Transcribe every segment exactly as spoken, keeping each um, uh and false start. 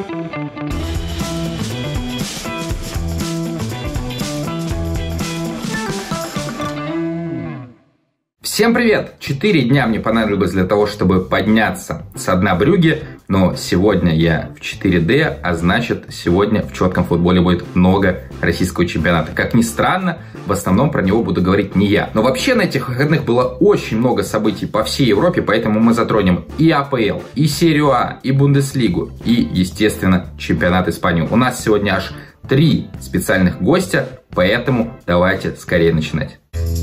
Всем привет! Четыре дня мне понадобилось для того, чтобы подняться со дна Брюгге, но сегодня я в четыре дэ, а значит, сегодня в четком футболе будет много российского чемпионата. Как ни странно, в основном про него буду говорить не я. Но вообще на этих выходных было очень много событий по всей Европе, поэтому мы затронем и а пэ эл, и серию А, и Бундеслигу, и, естественно, чемпионат Испании. У нас сегодня аж три специальных гостя, поэтому давайте скорее начинать.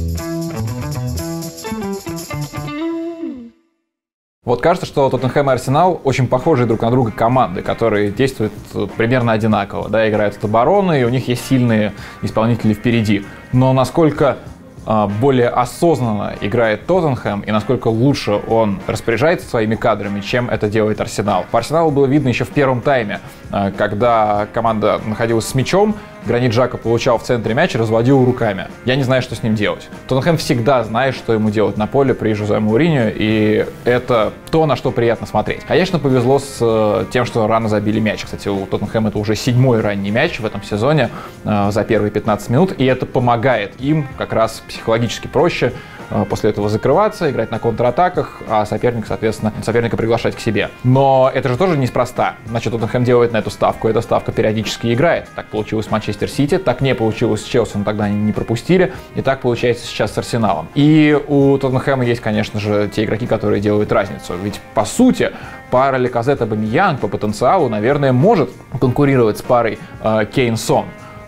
Вот кажется, что Тоттенхэм и Арсенал очень похожи друг на друга команды, которые действуют примерно одинаково, да, играют от обороны, и у них есть сильные исполнители впереди. Но насколько э, более осознанно играет Тоттенхэм и насколько лучше он распоряжается своими кадрами, чем это делает Арсенал. По Арсеналу было видно еще в первом тайме, э, когда команда находилась с мячом, Гранит Джака получал в центре мяч и разводил руками. Я не знаю, что с ним делать. Тоттенхэм всегда знает, что ему делать на поле при Жозе Мауриньо, и это то, на что приятно смотреть. Конечно, повезло с тем, что рано забили мяч. Кстати, у Тоттенхэма это уже седьмой ранний мяч в этом сезоне э, за первые пятнадцать минут, и это помогает им как раз психологически проще после этого закрываться, играть на контратаках, а соперник, соответственно, соперника приглашать к себе. Но это же тоже неспроста. Значит, Тоттенхэм делает на эту ставку, эта ставка периодически играет. Так получилось с Манчестер Сити, так не получилось с Челси, но тогда они не пропустили, и так получается сейчас с Арсеналом. И у Тоттенхэма есть, конечно же, те игроки, которые делают разницу. Ведь, по сути, пара Леказет-Абамейянг по потенциалу, наверное, может конкурировать с парой э, Кейн-Сон.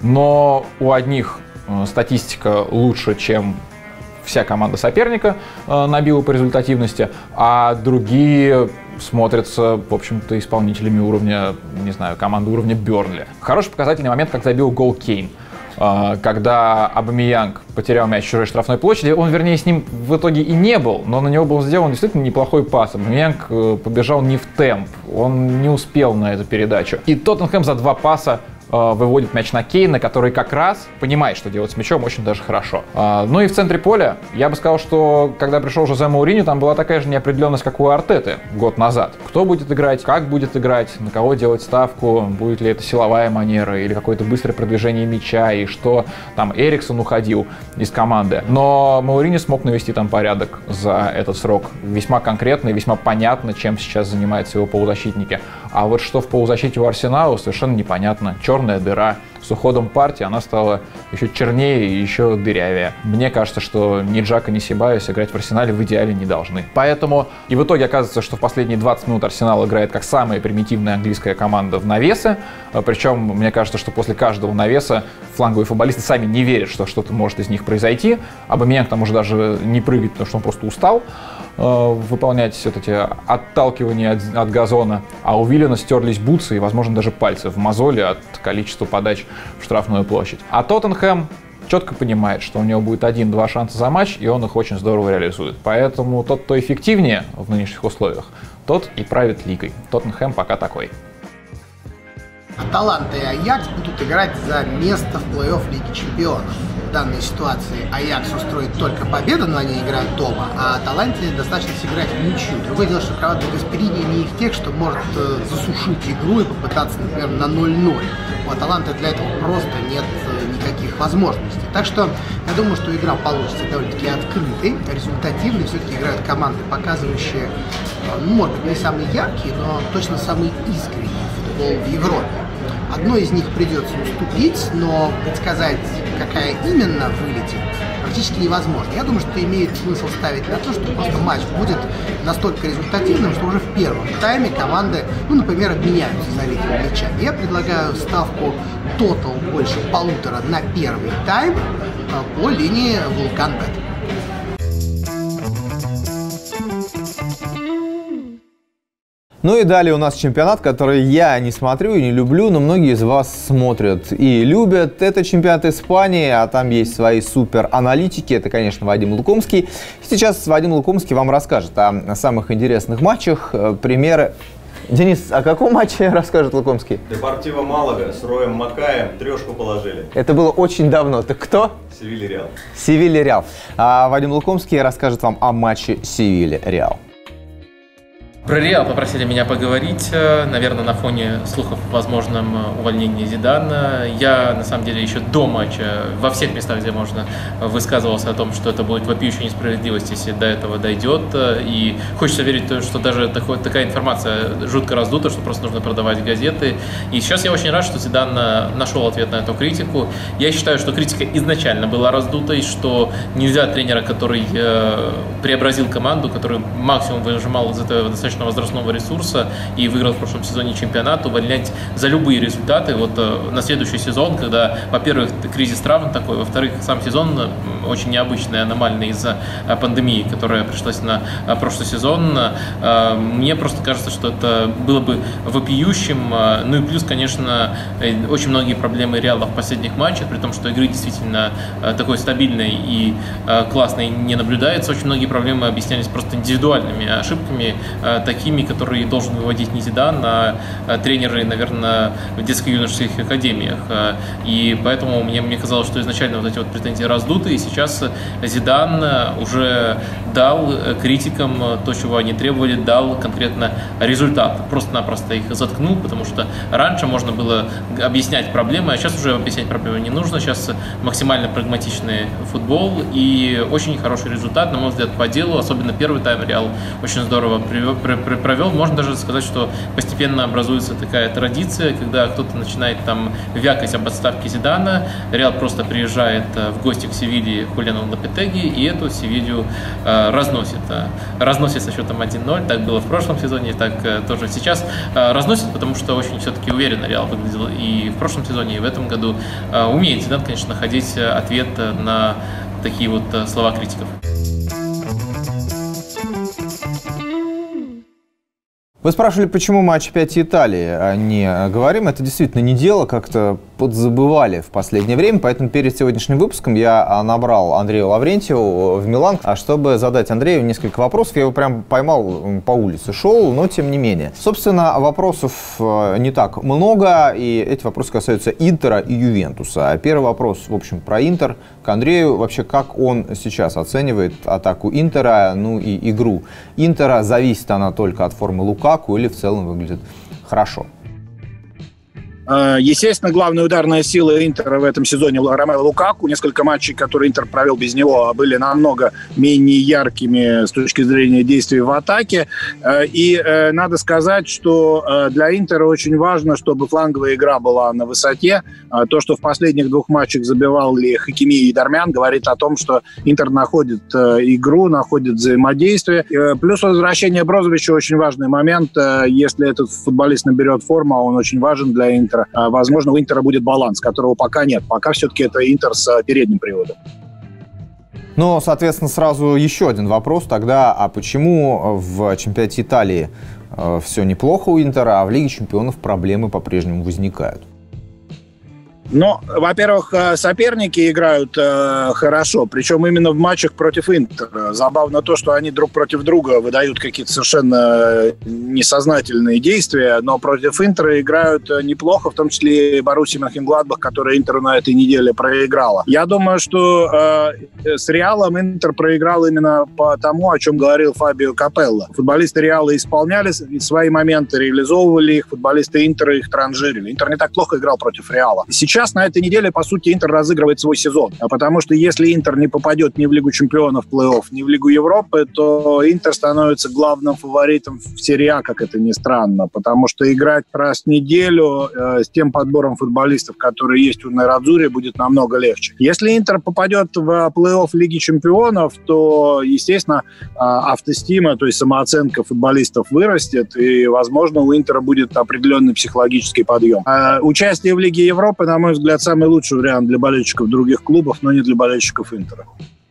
Но у одних э, статистика лучше, чем вся команда соперника э, набила по результативности, а другие смотрятся, в общем-то, исполнителями уровня, не знаю, команды уровня Бернли. Хороший показательный момент, как забил гол Кейн. Э, когда Абамейянг потерял мяч в чужой штрафной площади, он, вернее, с ним в итоге и не был, но на него был сделан действительно неплохой пас. Абамейянг э, побежал не в темп, он не успел на эту передачу. И Тоттенхэм за два паса выводит мяч на Кейна, который как раз понимает, что делать с мячом очень даже хорошо. Ну и в центре поля, я бы сказал, что когда пришел Жозе Мауриньо, там была такая же неопределенность, как у Артеты год назад. Кто будет играть, как будет играть, на кого делать ставку, будет ли это силовая манера или какое-то быстрое продвижение мяча, и что там Эриксон уходил из команды. Но Мауриньо смог навести там порядок за этот срок. Весьма конкретно и весьма понятно, чем сейчас занимаются его полузащитники. А вот что в полузащите у Арсенала, совершенно непонятно. Черная дыра. С уходом партии она стала еще чернее и еще дырявее. Мне кажется, что ни Джака, ни Себайос играть в Арсенале в идеале не должны. Поэтому и в итоге оказывается, что в последние двадцать минут Арсенал играет как самая примитивная английская команда в навесы. Причем, мне кажется, что после каждого навеса фланговые футболисты сами не верят, что что-то может из них произойти. Абамейянг там уже даже не прыгает, потому что он просто устал выполнять вот эти отталкивания от, от газона, а у Виллина стерлись бутсы и, возможно, даже пальцы в мозоли от количества подач в штрафную площадь. А Тоттенхэм четко понимает, что у него будет один-два шанса за матч, и он их очень здорово реализует. Поэтому тот, кто эффективнее в нынешних условиях, тот и правит лигой. Тоттенхэм пока такой. Аталанта и Аякс будут играть за место в плей-офф Лиги Чемпионов. В данной ситуации Аякс устроит только победу, но они играют дома, а Аталанте достаточно сыграть в ничью. Другое дело, что команда Гасперини не их тех, что может э, засушить игру и попытаться, например, на ноль-ноль. У Аталанты для этого просто нет э, никаких возможностей. Так что я думаю, что игра получится довольно-таки открытой, результативной. Все-таки играют команды, показывающие, э, ну, может быть, не самые яркие, но точно самый искренний футбол в Европе. Одной из них придется уступить, но предсказать, какая именно вылетит, практически невозможно. Я думаю, что имеет смысл ставить на то, что просто матч будет настолько результативным, что уже в первом тайме команды, ну, например, обменяются за лидером мяча. Я предлагаю ставку тотал больше полутора на первый тайм по линии Вулкан-Бет. Ну и далее у нас чемпионат, который я не смотрю и не люблю, но многие из вас смотрят и любят. Это чемпионат Испании, а там есть свои супер-аналитики. Это, конечно, Вадим Лукомский. Сейчас Вадим Лукомский вам расскажет о самых интересных матчах, примеры. Денис, о каком матче расскажет Лукомский? Депортиво Малага с Роем Макаем трешку положили. Это было очень давно. Так кто? Севилья-Реал. Севилья-Реал. А Вадим Лукомский расскажет вам о матче Севилья-Реал. Про Реал попросили меня поговорить, наверное, на фоне слухов о возможном увольнении Зидана. Я, на самом деле, еще до матча во всех местах, где можно, высказывался о том, что это будет вопиющая несправедливость, если до этого дойдет. И хочется верить, что даже такой, такая информация жутко раздута, что просто нужно продавать газеты. И сейчас я очень рад, что Зидан нашел ответ на эту критику. Я считаю, что критика изначально была раздутой, что нельзя тренера, который преобразил команду, который максимум выжимал из этого достаточно возрастного ресурса и выиграл в прошлом сезоне чемпионат, увольнять за любые результаты. Вот э, на следующий сезон, когда, во-первых, кризис травм такой, во-вторых, сам сезон очень необычный, аномальный из-за э, пандемии, которая пришлась на э, прошлый сезон. Э, мне просто кажется, что это было бы вопиющим. Э, ну и плюс, конечно, э, очень многие проблемы Реала в последних матчах, при том, что игры действительно э, такой стабильной и э, классной не наблюдается. Очень многие проблемы объяснялись просто индивидуальными ошибками, э, такими, которые должен выводить не Зидан, а тренеры, наверное, в детско-юношеских академиях. И поэтому мне, мне казалось, что изначально вот эти вот претензии раздуты, и сейчас Зидан уже дал критикам то, чего они требовали, дал конкретно результат. Просто-напросто их заткнул, потому что раньше можно было объяснять проблемы, а сейчас уже объяснять проблемы не нужно. Сейчас максимально прагматичный футбол и очень хороший результат, на мой взгляд, по делу. Особенно первый тайм Реал очень здорово провел. Можно даже сказать, что постепенно образуется такая традиция, когда кто-то начинает там вякать об отставке Зидана, Реал просто приезжает в гости к Севилье Хулиану Лопетеги и эту Севилью э, разносит. Разносит со счетом один ноль, так было в прошлом сезоне, так э, тоже сейчас. Э, разносит, потому что очень все-таки уверенно Реал выглядел и в прошлом сезоне, и в этом году. Э, умеет Зидан, конечно, находить ответ на такие вот э, слова критиков. Вы спрашивали, почему матч пять Италии не говорим. Это действительно не дело, как-то подзабывали в последнее время. Поэтому перед сегодняшним выпуском я набрал Андрею Лаврентьеву в Милан, чтобы задать Андрею несколько вопросов. Я его прям поймал по улице, шел, но тем не менее. Собственно, вопросов не так много, и эти вопросы касаются Интера и Ювентуса. Первый вопрос, в общем, про Интер. К Андрею, вообще, как он сейчас оценивает атаку Интера, ну и игру Интера? Зависит она только от формы Лукаку или в целом выглядит хорошо? Естественно, главная ударная сила Интера в этом сезоне Ромело Лукаку. Несколько матчей, которые Интер провел без него, были намного менее яркими с точки зрения действий в атаке. И надо сказать, что для Интера очень важно, чтобы фланговая игра была на высоте. То, что в последних двух матчах забивал ли Хакими и Дармян, говорит о том, что Интер находит игру, находит взаимодействие. Плюс возвращение Брозовича очень важный момент. Если этот футболист наберет форму, он очень важен для Интера. Возможно, у Интера будет баланс, которого пока нет. Пока все-таки это Интер с передним приводом. Ну, соответственно, сразу еще один вопрос тогда. А почему в чемпионате Италии э, все неплохо у Интера, а в Лиге чемпионов проблемы по-прежнему возникают? Но, во-первых, соперники играют э, хорошо, причем именно в матчах против Интера. Забавно то, что они друг против друга выдают какие-то совершенно несознательные действия, но против Интера играют неплохо, в том числе и Боруссия Мönchengladbach, которая Интеру на этой неделе проиграла. Я думаю, что э, с Реалом Интер проиграл именно по тому, о чем говорил Фабио Капелло. Футболисты Реала исполняли свои моменты, реализовывали их, футболисты Интера их транжирили. Интер не так плохо играл против Реала. Сейчас Сейчас на этой неделе, по сути, Интер разыгрывает свой сезон. Потому что если Интер не попадет ни в Лигу чемпионов плей-офф, ни в Лигу Европы, то Интер становится главным фаворитом в серии А, как это ни странно. Потому что играть раз в неделю э, с тем подбором футболистов, которые есть у Нерадзури, будет намного легче. Если Интер попадет в плей-офф Лиги чемпионов, то, естественно, э, автостима, то есть самооценка футболистов вырастет, и, возможно, у Интера будет определенный психологический подъем. Э, участие в Лиге Европы, на мой взгляд, самый лучший вариант для болельщиков других клубов, но не для болельщиков Интера.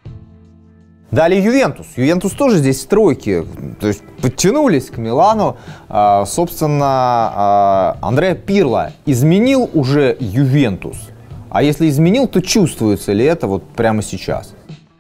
Далее Ювентус. Ювентус тоже здесь в тройке. То есть подтянулись к Милану. А, собственно, а, Андреа Пирло изменил уже Ювентус. А если изменил, то чувствуется ли это вот прямо сейчас?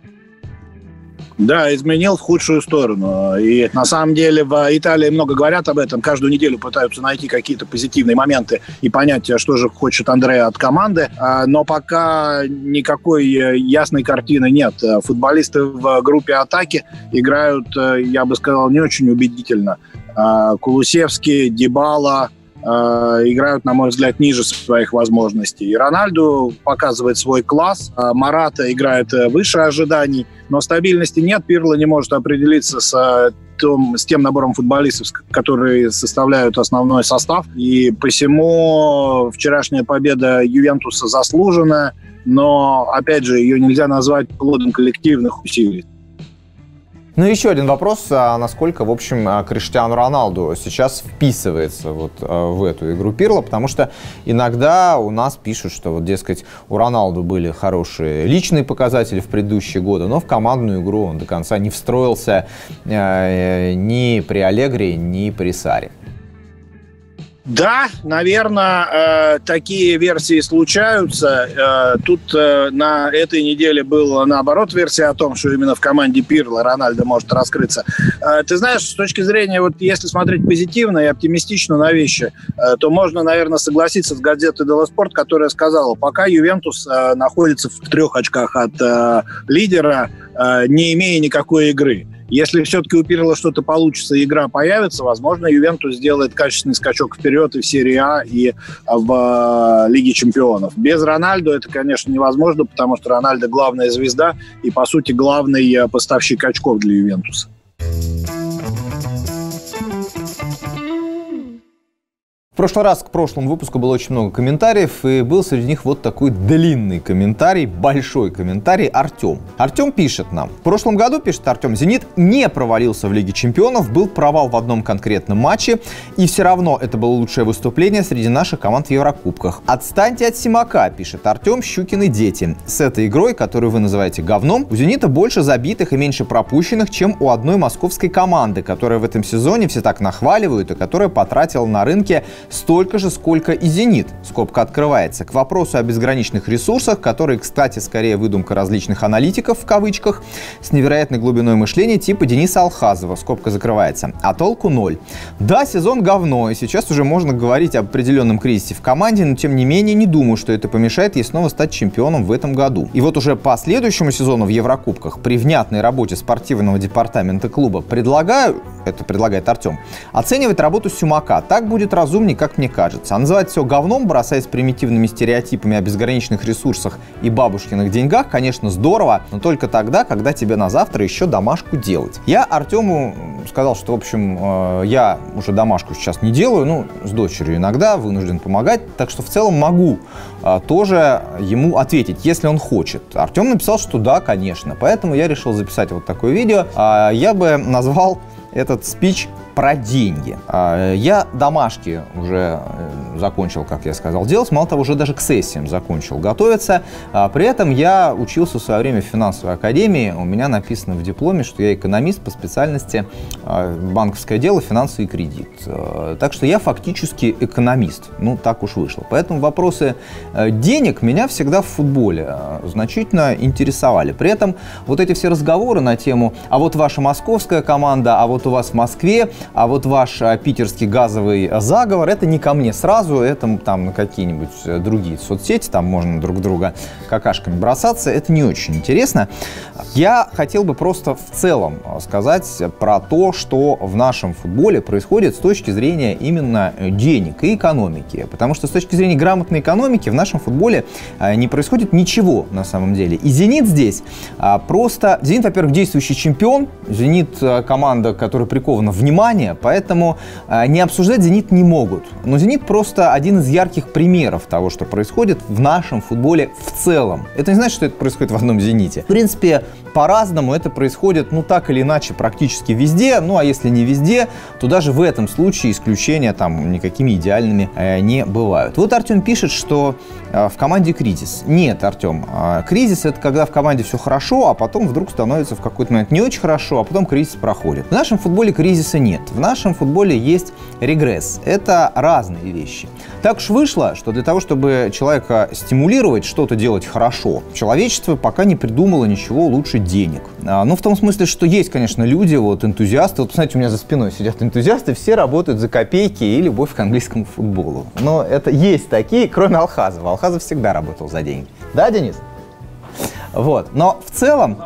Да, изменил в худшую сторону. И на самом деле в Италии много говорят об этом. Каждую неделю пытаются найти какие-то позитивные моменты и понять, что же хочет Андреа от команды. Но пока никакой ясной картины нет. Футболисты в группе атаки играют, я бы сказал, не очень убедительно. Кулусевский, Дибала играют, на мой взгляд, ниже своих возможностей. И Рональду показывает свой класс, Мората играет выше ожиданий, но стабильности нет. Пирло не может определиться с, том, с тем набором футболистов, которые составляют основной состав. И посему вчерашняя победа Ювентуса заслуженная, но, опять же, ее нельзя назвать плодом коллективных усилий. Ну, еще один вопрос, а насколько, в общем, Криштиану Роналду сейчас вписывается вот в эту игру Пирло, потому что иногда у нас пишут, что, вот, дескать, у Роналду были хорошие личные показатели в предыдущие годы, но в командную игру он до конца не встроился э, ни при Аллегри, ни при Сарри. Да, наверное, э, такие версии случаются. Э, тут э, на этой неделе была, наоборот, версия о том, что именно в команде Пирло Рональдо может раскрыться. Э, ты знаешь, с точки зрения, вот если смотреть позитивно и оптимистично на вещи, э, то можно, наверное, согласиться с газетой «Дело Спорт», которая сказала, пока Ювентус э, находится в трех очках от э, лидера, э, не имея никакой игры. Если все-таки у Пирло что-то получится и игра появится, возможно, Ювентус сделает качественный скачок вперед и в серии А, и в э, Лиге чемпионов. Без Рональдо это, конечно, невозможно, потому что Рональдо главная звезда и, по сути, главный поставщик очков для Ювентуса. В прошлый раз к прошлому выпуску было очень много комментариев, и был среди них вот такой длинный комментарий, большой комментарий. Артем. Артем пишет нам. В прошлом году, пишет Артем, «Зенит не провалился в Лиге чемпионов, был провал в одном конкретном матче, и все равно это было лучшее выступление среди наших команд в Еврокубках. Отстаньте от Симака», пишет Артем, «Щукины дети. С этой игрой, которую вы называете говном, у Зенита больше забитых и меньше пропущенных, чем у одной московской команды, которая в этом сезоне все так нахваливают и которая потратила на рынке столько же, сколько и «Зенит». Скобка открывается. К вопросу о безграничных ресурсах, которые, кстати, скорее выдумка различных аналитиков, в кавычках, с невероятной глубиной мышления типа Дениса Алхазова. Скобка закрывается. А толку ноль. Да, сезон говно, и сейчас уже можно говорить об определенном кризисе в команде, но тем не менее не думаю, что это помешает ей снова стать чемпионом в этом году. И вот уже по следующему сезону в Еврокубках при внятной работе спортивного департамента клуба предлагаю, это предлагает Артем, оценивать работу Симака. Так будет разумнее, как мне кажется. А называть все говном, бросаясь примитивными стереотипами о безграничных ресурсах и бабушкиных деньгах, конечно, здорово, но только тогда, когда тебе на завтра еще домашку делать. Я Артему сказал, что, в общем, я уже домашку сейчас не делаю, ну, с дочерью иногда вынужден помогать, так что в целом могу тоже ему ответить, если он хочет. Артем написал, что да, конечно, поэтому я решил записать вот такое видео. Я бы назвал этот спич про деньги. Я домашки уже закончил, как я сказал, делать. Мало того, уже даже к сессиям закончил готовиться. При этом я учился в свое время в финансовой академии. У меня написано в дипломе, что я экономист по специальности банковское дело, финансы и кредит. Так что я фактически экономист. Ну, так уж вышло. Поэтому вопросы денег меня всегда в футболе значительно интересовали. При этом вот эти все разговоры на тему «а вот ваша московская команда, а вот у вас в Москве, а вот ваш а, питерский газовый заговор», это не ко мне сразу, это там на какие-нибудь другие соцсети, там можно друг друга какашками бросаться, это не очень интересно. Я хотел бы просто в целом сказать про то, что в нашем футболе происходит с точки зрения именно денег и экономики, потому что с точки зрения грамотной экономики в нашем футболе а, не происходит ничего на самом деле. И «Зенит» здесь а, просто... «Зенит», во-первых, действующий чемпион, «Зенит» — команда, которая прикована внимание, поэтому э, не обсуждать «Зенит» не могут. Но «Зенит» просто один из ярких примеров того, что происходит в нашем футболе в целом. Это не значит, что это происходит в одном «Зените». В принципе, по-разному это происходит, ну, так или иначе, практически везде. Ну, а если не везде, то даже в этом случае исключения там никакими идеальными э, не бывают. Вот Артем пишет, что э, в команде кризис. Нет, Артем, э, кризис — это когда в команде все хорошо, а потом вдруг становится в какой-то момент не очень хорошо, а потом кризис проходит. В нашем футболе кризиса нет. В нашем футболе есть регресс. Это разные вещи. Так уж вышло, что для того, чтобы человека стимулировать что-то делать хорошо, человечество пока не придумало ничего лучше денег. А, ну, в том смысле, что есть, конечно, люди, вот энтузиасты. Вот, посмотрите, у меня за спиной сидят энтузиасты, все работают за копейки и любовь к английскому футболу. Но это есть такие, кроме Алхазова. Алхазов всегда работал за деньги. Да, Денис? Вот. Но в целом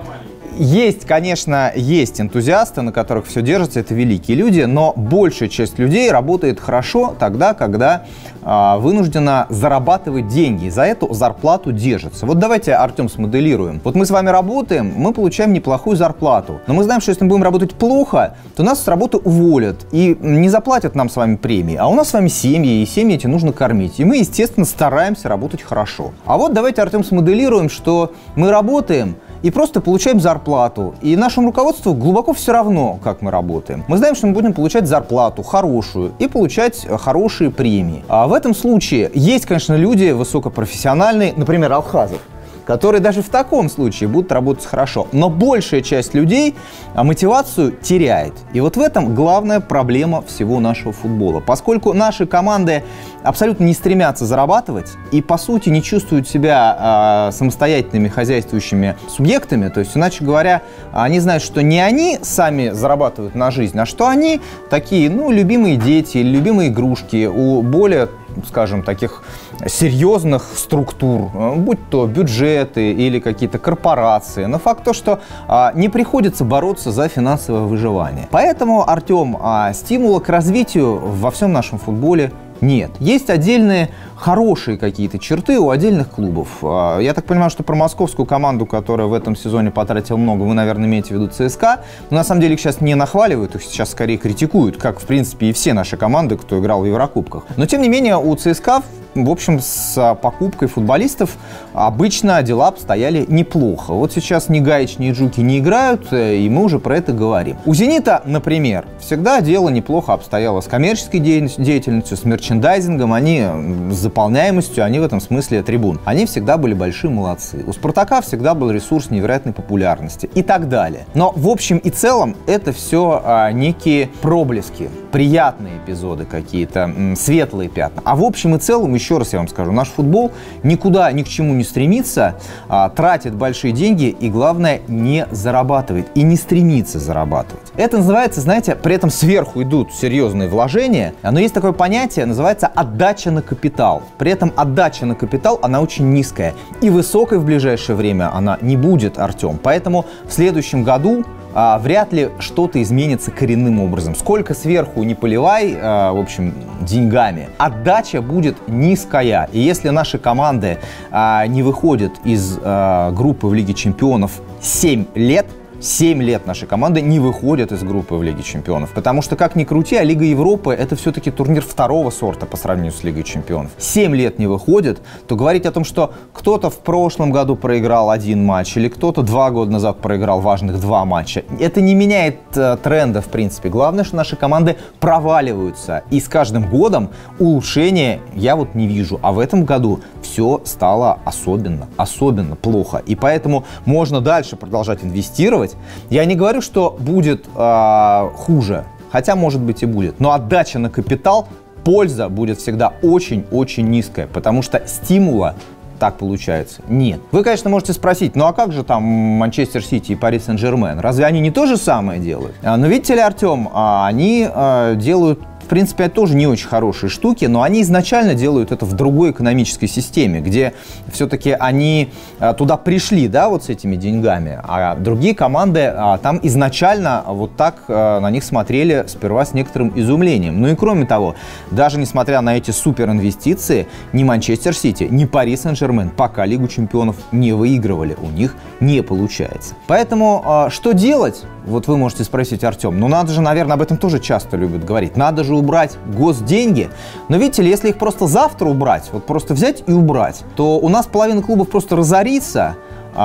есть, конечно, есть энтузиасты, на которых все держится, это великие люди, но большая часть людей работает хорошо тогда, когда э, вынуждена зарабатывать деньги, и за эту зарплату держится. Вот давайте, Артем, смоделируем. Вот мы с вами работаем, мы получаем неплохую зарплату, но мы знаем, что если мы будем работать плохо, то нас с работы уволят и не заплатят нам с вами премии, а у нас с вами семьи, и семьи эти нужно кормить, и мы, естественно, стараемся работать хорошо. А вот давайте, Артем, смоделируем, что мы работаем и просто получаем зарплату. И нашему руководству глубоко все равно, как мы работаем. Мы знаем, что мы будем получать зарплату хорошую и получать хорошие премии. А в этом случае есть, конечно, люди высокопрофессиональные, например, Алхазов, которые даже в таком случае будут работать хорошо. Но большая часть людей мотивацию теряет. И вот в этом главная проблема всего нашего футбола. Поскольку наши команды абсолютно не стремятся зарабатывать и, по сути, не чувствуют себя э, самостоятельными хозяйствующими субъектами, то есть, иначе говоря, они знают, что не они сами зарабатывают на жизнь, а что они такие, ну, любимые дети, любимые игрушки у более, скажем, таких серьезных структур, будь то бюджеты или какие-то корпорации. Но факт то, что а, не приходится бороться за финансовое выживание. Поэтому, Артем, а, стимула к развитию во всем нашем футболе нет. Есть отдельные хорошие какие-то черты у отдельных клубов. Я так понимаю, что про московскую команду, которая в этом сезоне потратила много, вы, наверное, имеете в виду ЦСКА. Но на самом деле их сейчас не нахваливают, их сейчас скорее критикуют, как, в принципе, и все наши команды, кто играл в Еврокубках. Но, тем не менее, у ЦСКА, в общем, с покупкой футболистов обычно дела обстояли неплохо. Вот сейчас ни Гаич, ни Джуки не играют, и мы уже про это говорим. У «Зенита», например, всегда дело неплохо обстояло с коммерческой деятельностью, с мерчендайзингом, они с заполняемостью, они в этом смысле трибун. Они всегда были большие молодцы. У «Спартака» всегда был ресурс невероятной популярности и так далее. Но в общем и целом это все а, некие проблески, приятные эпизоды какие-то, м, светлые пятна. А в общем и целом, еще раз я вам скажу, наш футбол никуда ни к чему не стремится, а, тратит большие деньги и, главное, не зарабатывает и не стремится зарабатывать. Это называется, знаете, при этом сверху идут серьезные вложения, но есть такое понятие, называется отдача на капитал. При этом отдача на капитал, она очень низкая. И высокой в ближайшее время она не будет, Артем. Поэтому в следующем году а, вряд ли что-то изменится коренным образом. Сколько сверху не поливай, а, в общем, деньгами, отдача будет низкая. И если наши команды а, не выходят из а, группы в Лиге Чемпионов семь лет, семь лет наши команды не выходят из группы в Лиге Чемпионов. Потому что, как ни крути, а Лига Европы — это все-таки турнир второго сорта по сравнению с Лигой Чемпионов. семь лет не выходит, то говорить о том, что кто-то в прошлом году проиграл один матч или кто-то два года назад проиграл важных два матча, это не меняет э, тренда, в принципе. Главное, что наши команды проваливаются. И с каждым годом улучшения я вот не вижу. А в этом году все стало особенно, особенно плохо. И поэтому можно дальше продолжать инвестировать. Я не говорю, что будет э, хуже, хотя, может быть, и будет. Но отдача на капитал, польза будет всегда очень-очень низкая, потому что стимула, так получается, нет. Вы, конечно, можете спросить, ну а как же там Манчестер Сити и Пари Сен-Жермен? Разве они не то же самое делают? Но видите ли, Артем, они э, делают... В принципе, это тоже не очень хорошие штуки, но они изначально делают это в другой экономической системе, где все-таки они а, туда пришли, да, вот с этими деньгами, а другие команды а, там изначально вот так а, на них смотрели сперва с некоторым изумлением. Ну и кроме того, даже несмотря на эти суперинвестиции, ни Манчестер Сити, ни Пари Сен-Жермен пока Лигу Чемпионов не выигрывали, у них не получается. Поэтому а, что делать? Вот вы можете спросить, Артем, ну надо же, наверное, об этом тоже часто любят говорить, надо же убрать госденьги. Но видите ли, если их просто завтра убрать, вот просто взять и убрать, то у нас половина клубов просто разорится,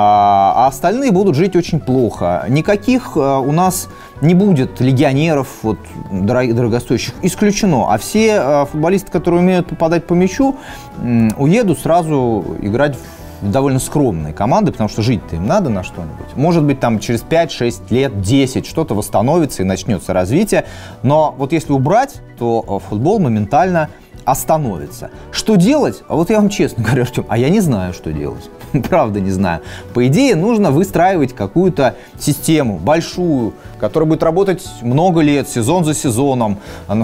а остальные будут жить очень плохо. Никаких у нас не будет легионеров вот, дорогостоящих, исключено. А все футболисты, которые умеют попадать по мячу, уедут сразу играть в довольно скромные команды, потому что жить-то им надо на что-нибудь. Может быть, там через пять-шесть лет, десять что-то восстановится и начнется развитие. Но вот если убрать, то футбол моментально остановится. Что делать? А вот я вам честно говорю, Артем, а я не знаю, что делать. Правда не знаю. По идее, нужно выстраивать какую-то систему большую, которая будет работать много лет, сезон за сезоном,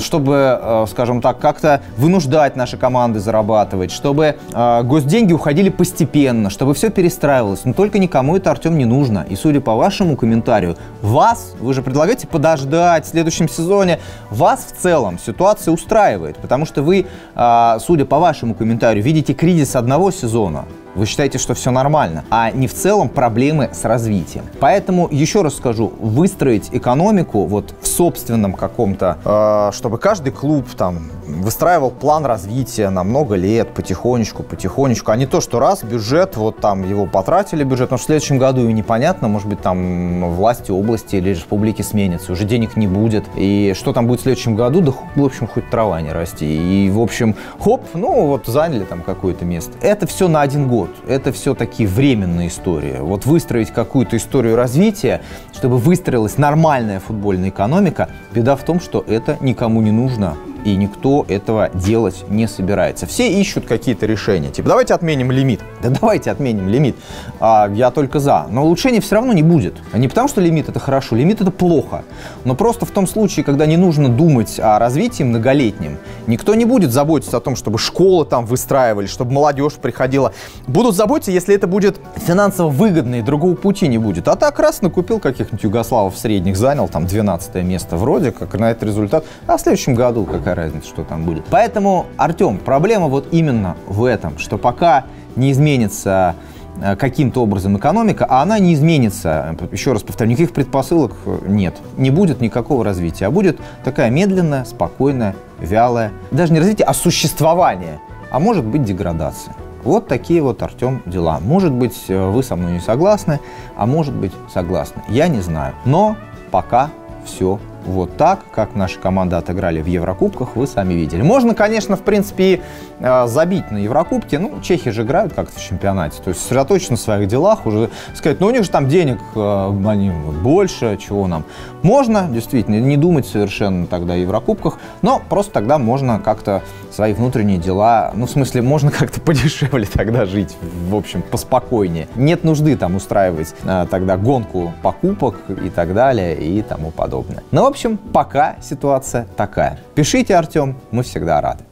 чтобы, скажем так, как-то вынуждать наши команды зарабатывать, чтобы госденьги уходили постепенно, чтобы все перестраивалось. Но только никому это, Артем, не нужно. И судя по вашему комментарию, вас, вы же предлагаете подождать в следующем сезоне, вас в целом ситуация устраивает, потому что вы, судя по вашему комментарию, видите кризис одного сезона. Вы считаете, что все нормально, а не в целом проблемы с развитием. Поэтому, еще раз скажу, выстроить экономику вот в собственном каком-то, э, чтобы каждый клуб там выстраивал план развития на много лет, потихонечку, потихонечку, а не то, что раз бюджет, вот там его потратили бюджет, но в следующем году и непонятно, может быть, там власти области или республики сменятся, уже денег не будет, и что там будет в следующем году, да, в общем, хоть трава не расти, и, в общем, хоп, ну, вот заняли там какое-то место. Это все на один год. Это все такие временные истории. Вот выстроить какую-то историю развития, чтобы выстроилась нормальная футбольная экономика, беда в том, что это никому не нужно. И никто этого делать не собирается. Все ищут какие-то решения. Типа, давайте отменим лимит. Да давайте отменим лимит. А, я только за. Но улучшений все равно не будет. Не потому, что лимит это хорошо, лимит это плохо. Но просто в том случае, когда не нужно думать о развитии многолетнем, никто не будет заботиться о том, чтобы школы там выстраивали, чтобы молодежь приходила. Будут заботиться, если это будет финансово выгодно и другого пути не будет. А так раз накупил каких-нибудь югославов средних, занял там двенадцатое место вроде, как на этот результат. А в следующем году какая разница, что там будет. Поэтому, Артем, проблема вот именно в этом, что пока не изменится каким-то образом экономика, а она не изменится, еще раз повторю, никаких предпосылок нет, не будет никакого развития, а будет такая медленная, спокойная, вялая, даже не развитие, а существование, а может быть деградация. Вот такие вот, Артем, дела. Может быть, вы со мной не согласны, а может быть, согласны. Я не знаю, но пока все вот так, как наши команды отыграли в Еврокубках, вы сами видели. Можно, конечно, в принципе, забить на Еврокубке. Ну, чехи же играют как-то в чемпионате. То есть сосредоточены на своих делах, уже сказать, ну, у них же там денег они больше, чего нам. Можно, действительно, не думать совершенно тогда о Еврокубках, но просто тогда можно как-то свои внутренние дела, ну, в смысле, можно как-то подешевле тогда жить, в общем, поспокойнее. Нет нужды там устраивать а, тогда гонку покупок и так далее и тому подобное. Но, в общем, пока ситуация такая. Пишите, Артем, мы всегда рады.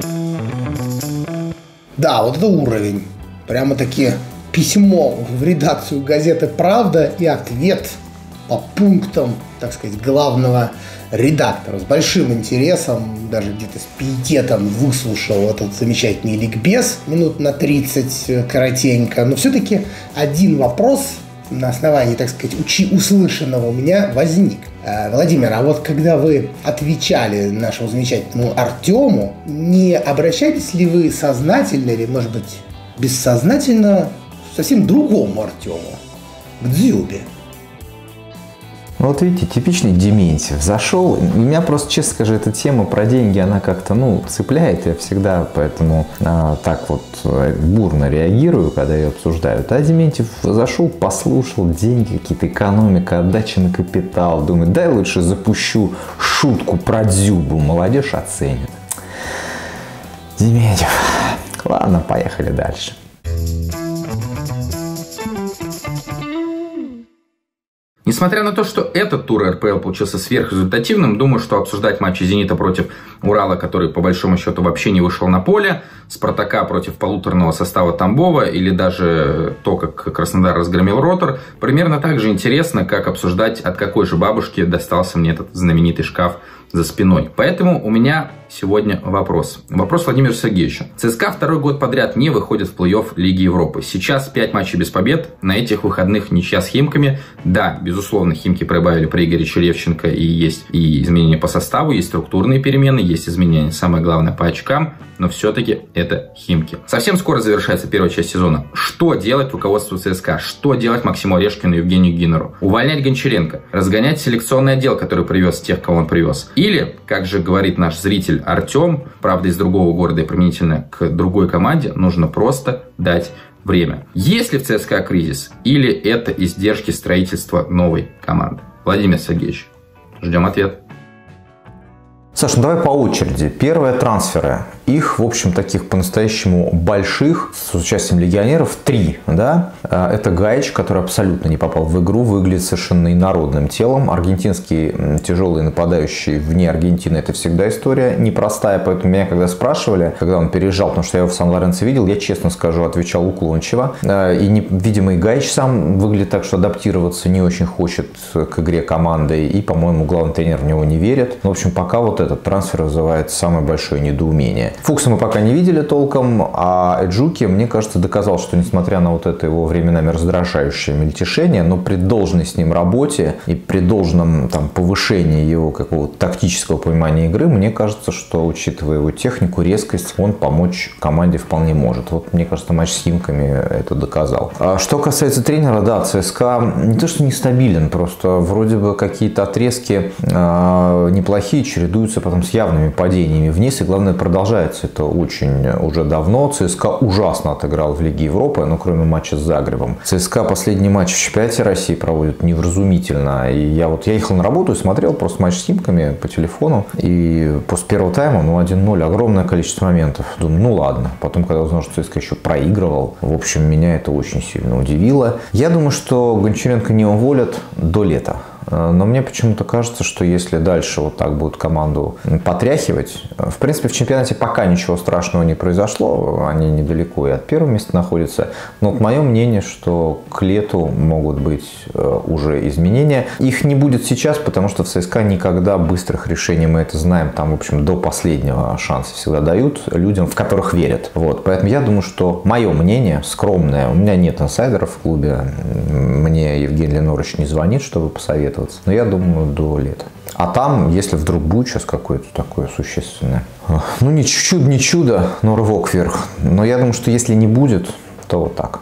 Да, вот это уровень. Прямо-таки письмо в редакцию газеты «Правда» и ответ по пунктам, так сказать, главного редактора. С большим интересом, даже где-то с пиететом выслушал этот замечательный ликбез минут на тридцать коротенько. Но все-таки один вопрос на основании, так сказать, учи услышанного у меня возник. Владимир, а вот когда вы отвечали нашему замечательному Артему, не обращались ли вы сознательно или, может быть, бессознательно к совсем другому Артему, к Дзюбе? Вот видите, типичный Дементьев. Зашел, у меня просто, честно скажу, эта тема про деньги, она как-то, ну, цепляет, я всегда поэтому а, так вот бурно реагирую, когда ее обсуждают. А Дементьев зашел, послушал, деньги, какие-то экономика, отдача на капитал, думает, дай лучше запущу шутку про Дзюбу, молодежь оценит. Дементьев. Ладно, поехали дальше. Несмотря на то, что этот тур эр пэ эл получился сверхрезультативным, думаю, что обсуждать матчи «Зенита» против «Урала», который по большому счету вообще не вышел на поле, «Спартака» против полуторного состава Тамбова или даже то, как Краснодар разгромил «Ротор», примерно так же интересно, как обсуждать, от какой же бабушки достался мне этот знаменитый шкаф за спиной. Поэтому у меня сегодня вопрос. Вопрос Владимиру Сергеевичу. ЦСКА второй год подряд не выходит в плей-офф Лиги Европы. Сейчас пять матчей без побед. На этих выходных ничья с Химками. Да, безусловно, Химки прибавили при Игоре Черевченко, и есть и изменения по составу, есть структурные перемены, есть изменения, самое главное, по очкам. Но все-таки это Химки. Совсем скоро завершается первая часть сезона. Что делать руководству ЦСКА? Что делать Максиму Орешкину и Евгению Гиннеру? Увольнять Гончаренко? Разгонять селекционный отдел, который привез тех, кого он привез? Или, как же говорит наш зритель Артем, правда из другого города и применительно к другой команде, нужно просто дать время. Есть ли в ЦСКА кризис? Или это издержки строительства новой команды? Владимир Сергеевич, ждем ответ. Саш, ну давай по очереди. Первое — трансферы. Их, в общем, таких по-настоящему больших, с участием легионеров, три. Да? Это Гаич, который абсолютно не попал в игру, выглядит совершенно инородным телом. Аргентинский тяжелый нападающий вне Аргентины – это всегда история непростая. Поэтому меня когда спрашивали, когда он переезжал, потому что я его в Сан-Лоренцо видел, я, честно скажу, отвечал уклончиво. И, не, видимо, и Гаич сам выглядит так, что адаптироваться не очень хочет к игре команды. И, по-моему, главный тренер в него не верит. В общем, пока вот этот трансфер вызывает самое большое недоумение. Фукса мы пока не видели толком, а Эджуки, мне кажется, доказал, что несмотря на вот это его временами раздражающее мельтешение, но при должной с ним работе и при должном там, повышении его какого-то тактического понимания игры, мне кажется, что, учитывая его технику, резкость, он помочь команде вполне может. Вот, мне кажется, матч с Химками это доказал. А что касается тренера, да, ЦСКА не то, что нестабилен, просто вроде бы какие-то отрезки э, неплохие чередуются потом с явными падениями вниз, и главное, продолжается это очень уже давно. ЦСКА ужасно отыграл в Лиге Европы, но кроме матча с Загребом. ЦСКА последний матч в чемпионате России проводит невразумительно. И я вот я ехал на работу и смотрел просто матч с Химками по телефону. И после первого тайма, ну, один ноль, огромное количество моментов. Думаю, ну ладно. Потом, когда узнал, что ЦСКА еще проигрывал, в общем, меня это очень сильно удивило. Я думаю, что Гончаренко не уволят до лета. Но мне почему-то кажется, что если дальше вот так будут команду потряхивать, в принципе, в чемпионате пока ничего страшного не произошло, они недалеко и от первого места находятся. Но вот мое мнение, что к лету могут быть уже изменения. Их не будет сейчас, потому что в ЦСКА никогда быстрых решений, мы это знаем, там, в общем, до последнего шанса всегда дают людям, в которых верят. Вот. Поэтому я думаю, что мое мнение скромное, у меня нет инсайдеров в клубе, мне Евгений Ленорович не звонит, чтобы посоветовать. Но я думаю, до лета. А там, если вдруг будет сейчас какое-то такое существенное, ну не чудо, не чудо, но рывок вверх. Но я думаю, что если не будет, то вот так.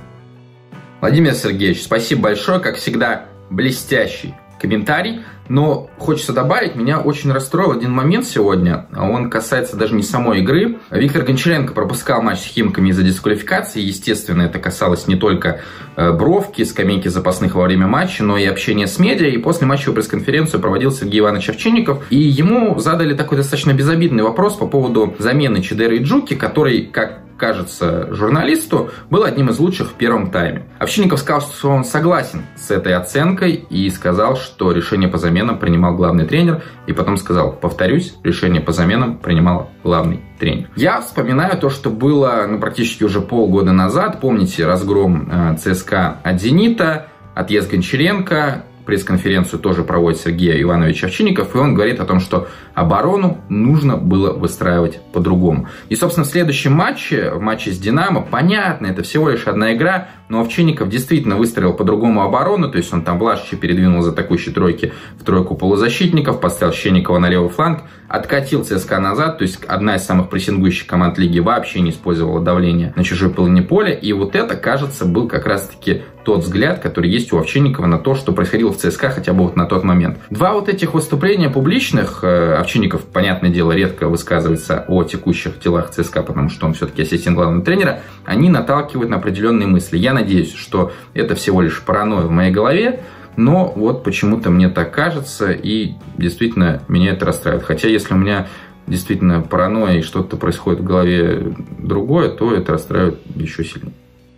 Владимир Сергеевич, спасибо большое. Как всегда, блестящий комментарий. Но хочется добавить, меня очень расстроил один момент сегодня. Он касается даже не самой игры. Виктор Гончаренко пропускал матч с Химками из-за дисквалификации. Естественно, это касалось не только бровки, скамейки запасных во время матча, но и общения с медиа. И после матча пресс-конференцию проводил Сергей Иванович Овчинников. И ему задали такой достаточно безобидный вопрос по поводу замены Чидеры Эджуки, который, как кажется журналисту, был одним из лучших в первом тайме. Овчинников сказал, что он согласен с этой оценкой и сказал, что решение по заменам принимал главный тренер. И потом сказал, повторюсь, решение по заменам принимал главный тренер. Я вспоминаю то, что было ну, практически уже полгода назад. Помните разгром э, ЦСКА от «Зенита», отъезд Гончаренко. Пресс-конференцию тоже проводит Сергей Иванович Овчинников, и он говорит о том, что оборону нужно было выстраивать по-другому. И, собственно, в следующем матче, в матче с «Динамо», понятно, это всего лишь одна игра, но Овчинников действительно выстроил по-другому оборону, то есть он там Блашича передвинул за атакующей тройки в тройку полузащитников, поставил Щенникова на левый фланг, откатил ЦСКА назад, то есть одна из самых прессингующих команд лиги вообще не использовала давление на чужой половине поля, и вот это, кажется, был как раз-таки тот взгляд, который есть у Овчинникова на то, что происходило в ЦСКА хотя бы вот на тот момент. Два вот этих выступления публичных, Овчинников, понятное дело, редко высказывается о текущих делах ЦСКА, потому что он все-таки ассистент главного тренера, они наталкивают на определенные мысли. Я надеюсь, что это всего лишь паранойя в моей голове, но вот почему-то мне так кажется, и действительно меня это расстраивает. Хотя если у меня действительно паранойя и что-то происходит в голове другое, то это расстраивает еще сильнее.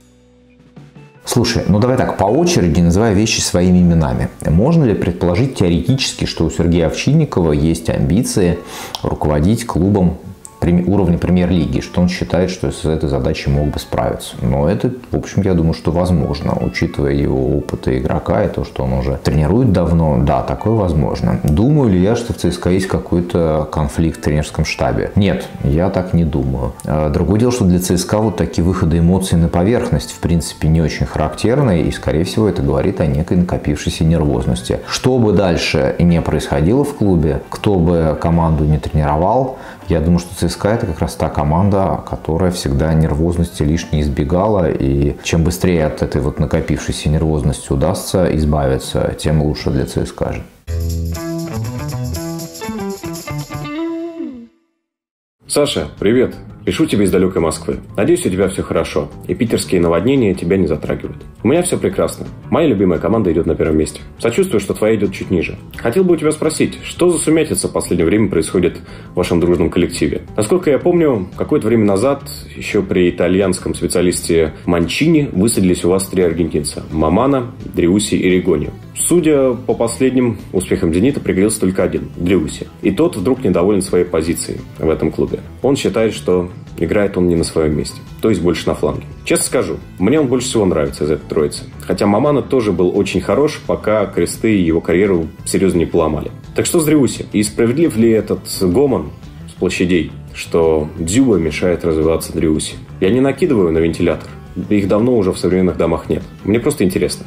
Слушай, ну давай так, по очереди называя вещи своими именами. Можно ли предположить теоретически, что у Сергея Овчинникова есть амбиции руководить клубом уровня премьер-лиги, что он считает, что с этой задачей мог бы справиться? Но это, в общем, я думаю, что возможно, учитывая его опыт игрока и то, что он уже тренирует давно, да, такое возможно. Думаю ли я, что в ЦСКА есть какой-то конфликт в тренерском штабе? Нет, я так не думаю. Другое дело, что для ЦСКА вот такие выходы эмоций на поверхность, в принципе, не очень характерны, и, скорее всего, это говорит о некой накопившейся нервозности. Что бы дальше не происходило в клубе, кто бы команду не тренировал, я думаю, что ЦСКА это как раз та команда, которая всегда нервозности лишней избегала. И чем быстрее от этой вот накопившейся нервозности удастся избавиться, тем лучше для ЦСКА же. Саша, привет. Пишу тебе из далекой Москвы. Надеюсь, у тебя все хорошо, и питерские наводнения тебя не затрагивают. У меня все прекрасно. Моя любимая команда идет на первом месте. Сочувствую, что твоя идет чуть ниже. Хотел бы у тебя спросить, что за сумятица в последнее время происходит в вашем дружном коллективе? Насколько я помню, какое-то время назад, еще при итальянском специалисте Манчини, высадились у вас три аргентинца – Мамана, Дриусси и Ригони. Судя по последним успехам «Зенита», пригодился только один – Дриусси. И тот вдруг недоволен своей позицией в этом клубе. Он считает, что играет он не на своем месте, то есть больше на фланге. Честно скажу, мне он больше всего нравится из этой троицы. Хотя Мамана тоже был очень хорош, пока кресты его карьеру серьезно не поломали. Так что с Дриусси? И справедлив ли этот гомон с площадей, что Дзюба мешает развиваться Дриусси? Я не накидываю на вентилятор. Их давно уже в современных домах нет. Мне просто интересно.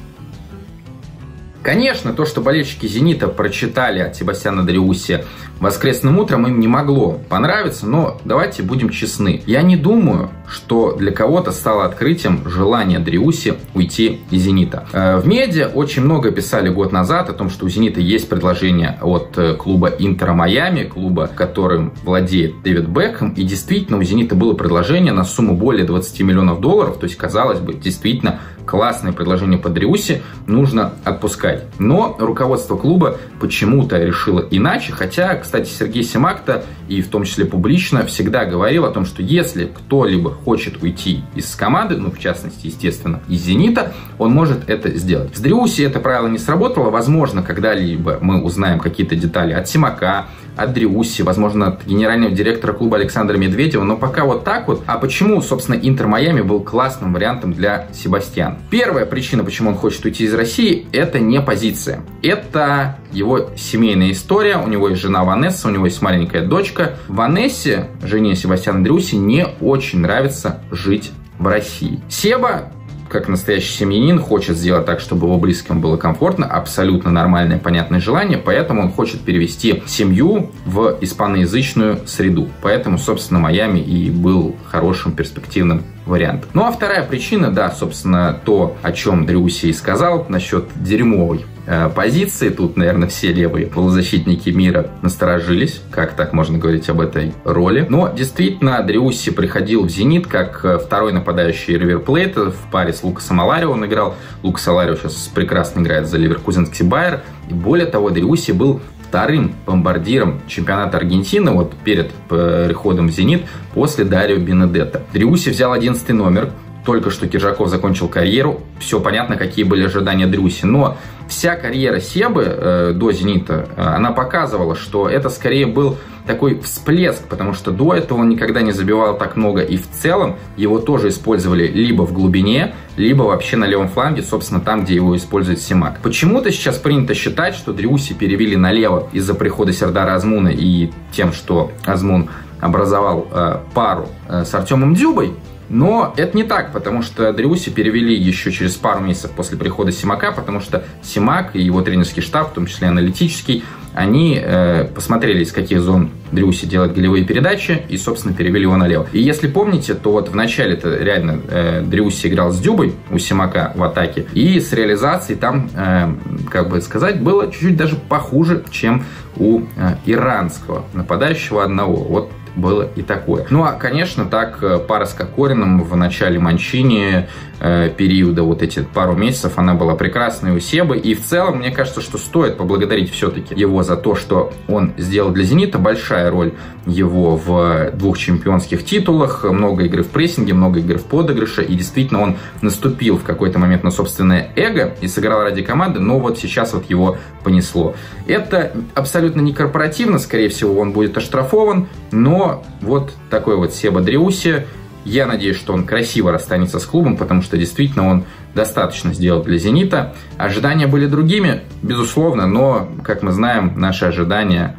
Конечно, то, что болельщики «Зенита» прочитали от Себастьяна Дриусси воскресным утром, им не могло понравиться, но давайте будем честны. Я не думаю, что для кого-то стало открытием желание Дриусси уйти из «Зенита». В медиа очень много писали год назад о том, что у «Зенита» есть предложение от клуба «Интера Майами», клуба, которым владеет Дэвид Бекхэм, и действительно у «Зенита» было предложение на сумму более двадцати миллионов долларов, то есть, казалось бы, действительно классное предложение по Дриусси нужно отпускать. Но руководство клуба почему-то решило иначе, хотя, кстати, Сергей Семак-то, и в том числе публично, всегда говорил о том, что если кто-либо хочет уйти из команды, ну, в частности, естественно, из «Зенита», он может это сделать. С Дриусси это правило не сработало. Возможно, когда-либо мы узнаем какие-то детали от Семака, от Дриусси, возможно, от генерального директора клуба Александра Медведева, но пока вот так вот. А почему, собственно, Интер Майами был классным вариантом для Себастьяна? Первая причина, почему он хочет уйти из России, это не позиция. Это его семейная история. У него есть жена Ванесса, у него есть маленькая дочка. Ванессе, жене Себастьяна Дриусси, не очень нравится жить в России. Себа, как настоящий семьянин, хочет сделать так, чтобы его близким было комфортно, абсолютно нормальное, понятное желание, поэтому он хочет перевести семью в испаноязычную среду. Поэтому, собственно, Майами и был хорошим перспективным вариантом. Ну а вторая причина, да, собственно, то, о чем Дриусси и сказал насчет дерьмовой э, позиции. Тут, наверное, все левые полузащитники мира насторожились, как так можно говорить об этой роли. Но действительно, Дриусси приходил в «Зенит» как второй нападающий Ривер Плейта в паре с Лукасом Аларио. Он играл. Лукас Аларио сейчас прекрасно играет за Ливеркузенский Байер. И более того, Дриусси был вторым бомбардиром чемпионата Аргентины вот перед переходом в «Зенит» после Дарио Бенедетто. Дриусси взял одиннадцатый номер. Только что Киржаков закончил карьеру. Все понятно, какие были ожидания Дриусси. Но вся карьера Себы э, до «Зенита», э, она показывала, что это скорее был такой всплеск, потому что до этого он никогда не забивал так много. И в целом его тоже использовали либо в глубине, либо вообще на левом фланге, собственно, там, где его использует Семак. Почему-то сейчас принято считать, что Дриусси перевели налево из-за прихода Сердара Азмуна и тем, что Азмун образовал э, пару э, с Артемом Дзюбой. Но это не так, потому что Дриусси перевели еще через пару месяцев после прихода Семака, потому что Семак и его тренерский штаб, в том числе аналитический, они э, посмотрели, из каких зон Дриусси делает голевые передачи и, собственно, перевели его налево. И если помните, то вот в начале-то реально э, Дриусси играл с Дзюбой у Семака в атаке, и с реализацией там, э, как бы сказать, было чуть-чуть даже похуже, чем у э, иранского нападающего одного. Вот было и такое. Ну, а, конечно, так пара с Кокориным в начале Манчини э, периода, вот эти пару месяцев, она была прекрасной у Себы. И в целом, мне кажется, что стоит поблагодарить все-таки его за то, что он сделал для «Зенита». Большая роль его в двух чемпионских титулах, много игры в прессинге, много игры в подыгрыше. И действительно, он наступил в какой-то момент на собственное эго и сыграл ради команды, но вот сейчас вот его понесло. Это абсолютно не корпоративно, скорее всего, он будет оштрафован, но вот такой вот Себа Дриусси. Я надеюсь, что он красиво расстанется с клубом, потому что действительно он достаточно сделал для «Зенита». Ожидания были другими, безусловно, но, как мы знаем, наши ожидания,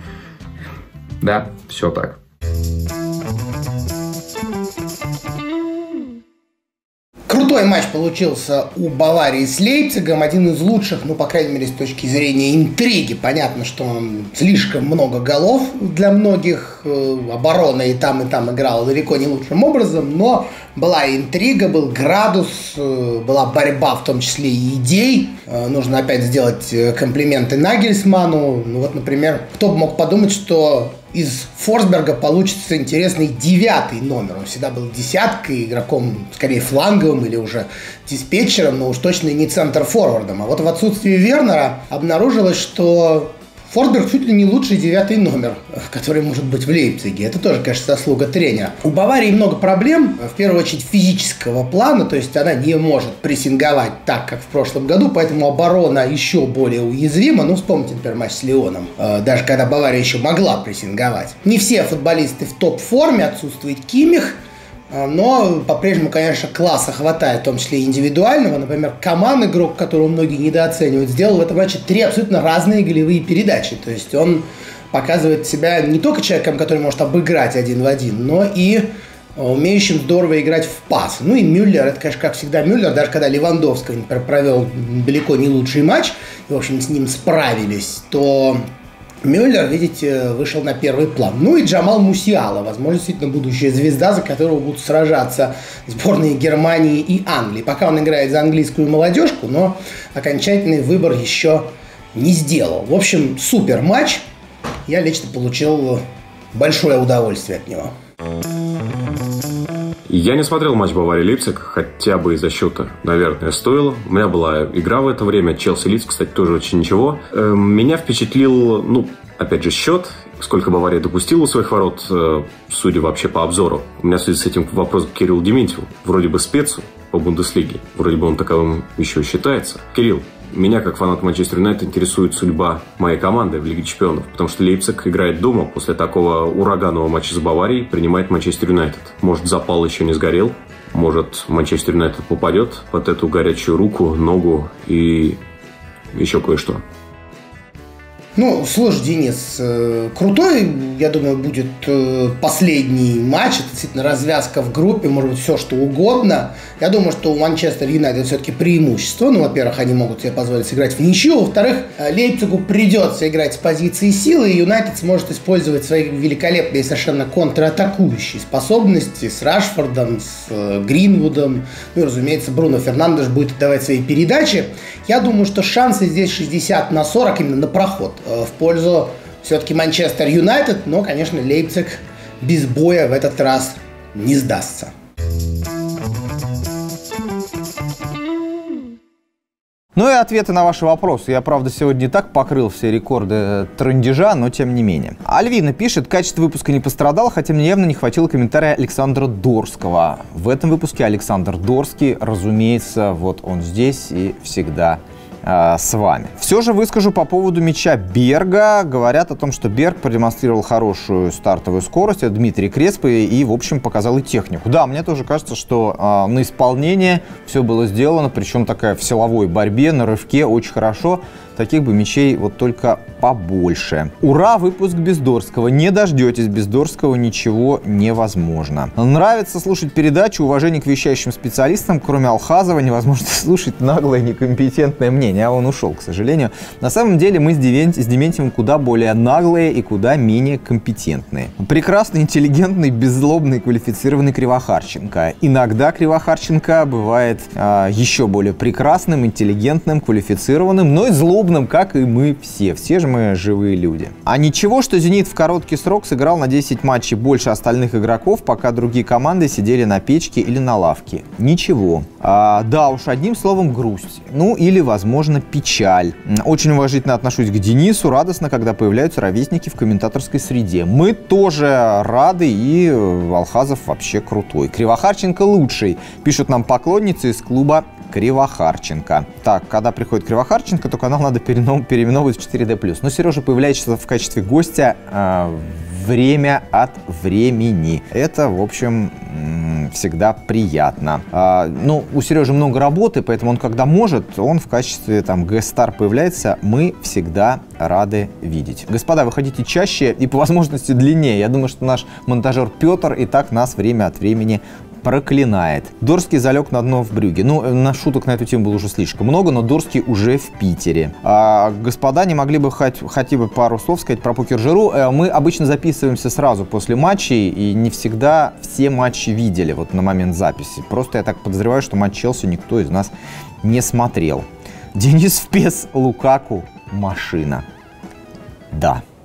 да, все так. Крутой матч получился у Баварии с Лейпцигом. Один из лучших, ну, по крайней мере, с точки зрения интриги. Понятно, что он слишком много голов для многих. Оборона и там, и там играла далеко не лучшим образом. Но была интрига, был градус, была борьба, в том числе и идей. Нужно опять сделать комплименты Нагельсману. Ну, вот, например, кто бы мог подумать, что из Форсберга получится интересный девятый номер. Он всегда был десяткой, игроком скорее фланговым или уже диспетчером, но уж точно не центр-форвардом. А вот в отсутствии Вернера обнаружилось, что Форсберг чуть ли не лучший девятый номер, который может быть в Лейпциге. Это тоже, конечно, заслуга тренера. У Баварии много проблем, в первую очередь физического плана, то есть она не может прессинговать так, как в прошлом году, поэтому оборона еще более уязвима. Ну, вспомните, например, матч с Лионом, даже когда Бавария еще могла прессинговать. Не все футболисты в топ-форме, отсутствует Киммих, но по-прежнему, конечно, класса хватает, в том числе и индивидуального. Например, Коман, игрок, которого многие недооценивают, сделал в этом матче три абсолютно разные голевые передачи. То есть он показывает себя не только человеком, который может обыграть один в один, но и умеющим здорово играть в пас. Ну и Мюллер, это, конечно, как всегда Мюллер, даже когда Левандовский, например, провел далеко не лучший матч, и, в общем, с ним справились, то Мюллер, видите, вышел на первый план. Ну и Джамал Мусиала, возможно, действительно будущая звезда, за которого будут сражаться сборные Германии и Англии. Пока он играет за английскую молодежку, но окончательный выбор еще не сделал. В общем, супер матч. Я лично получил большое удовольствие от него. Я не смотрел матч Бавария-Лейпциг, хотя бы из-за счета, наверное, стоило. У меня была игра в это время, Челси-Лидс, кстати, тоже очень ничего. Меня впечатлил, ну, опять же, счет, сколько Бавария допустила у своих ворот, судя вообще по обзору. У меня в связи с этим вопрос к Кириллу Дементьеву, вроде бы спецу по Бундеслиге, вроде бы он таковым еще считается. Кирилл, меня, как фанат Манчестер Юнайтед, интересует судьба моей команды в Лиге Чемпионов, потому что Лейпциг играет дома, после такого ураганного матча с Баварией принимает Манчестер Юнайтед. Может, запал еще не сгорел, может, Манчестер Юнайтед попадет под эту горячую руку, ногу и еще кое-что. Ну, слушай, Денис, э, крутой, я думаю, будет э, последний матч. Это действительно развязка в группе, может быть, все что угодно. Я думаю, что у Манчестер Юнайтед все-таки преимущество. Ну, во-первых, они могут себе позволить сыграть в ничью. Во-вторых, Лейпцигу придется играть с позиции силы, и Юнайтед сможет использовать свои великолепные совершенно контратакующие способности с Рашфордом, с э, Гринвудом. Ну и, разумеется, Бруно Фернандеш будет отдавать свои передачи. Я думаю, что шансы здесь шестьдесят на сорок именно на проход в пользу все-таки Манчестер Юнайтед, но, конечно, Лейпциг без боя в этот раз не сдастся. Ну и ответы на ваши вопросы. Я, правда, сегодня не так покрыл все рекорды трындежа, но тем не менее. Альвина пишет, качество выпуска не пострадало, хотя мне явно не хватило комментария Александра Дорского. В этом выпуске Александр Дорский, разумеется, вот он здесь и всегда с вами. Все же выскажу по поводу мяча Берга. Говорят о том, что Берг продемонстрировал хорошую стартовую скорость. Это Дмитрий Креспи и, в общем, показал и технику. Да, мне тоже кажется, что э, на исполнение все было сделано, причем такая в силовой борьбе, на рывке, очень хорошо. Таких бы мячей вот только побольше. Ура, выпуск Бездорского. Не дождетесь, Бездорского ничего невозможно. Нравится слушать передачу, уважение к вещающим специалистам. Кроме Алхазова невозможно слушать наглое, некомпетентное мнение. А он ушел, к сожалению. На самом деле мы с, Девен... с Дементьевым куда более наглые и куда менее компетентные. Прекрасный, интеллигентный, беззлобный, квалифицированный Кривохарченко. Иногда Кривохарченко бывает э, еще более прекрасным, интеллигентным, квалифицированным, но и злобным, как и мы все. Все же мы живые люди. А ничего, что «Зенит» в короткий срок сыграл на десять матчей больше остальных игроков, пока другие команды сидели на печке или на лавке. Ничего. А, да уж, одним словом, грусть. Ну, или, возможно, печаль. Очень уважительно отношусь к Денису. Радостно, когда появляются ровесники в комментаторской среде. Мы тоже рады, и Алхазов вообще крутой. Кривохарченко лучший. Пишут нам поклонницы из клуба Кривохарченко. Так, когда приходит Кривохарченко, то канал надо переименовывать в четыре дэ плюс. Но Сережа появляется в качестве гостя э, время от времени. Это, в общем, всегда приятно. А, ну, у Сережи много работы, поэтому он, когда может, он в качестве там гест-стар появляется. Мы всегда рады видеть. Господа, выходите чаще и по возможности длиннее. Я думаю, что наш монтажер Петр и так нас время от времени проклинает. Дорский залег на дно в Брюгге. Ну, на шуток на эту тему было уже слишком много, но Дорский уже в Питере. А, господа, не могли бы хоть, хотя бы пару слов сказать про Покер.ру? Мы обычно записываемся сразу после матчей, и не всегда все матчи видели вот на момент записи. Просто я так подозреваю, что матч Челси никто из нас не смотрел. Денис в пес, Лукаку машина. Да.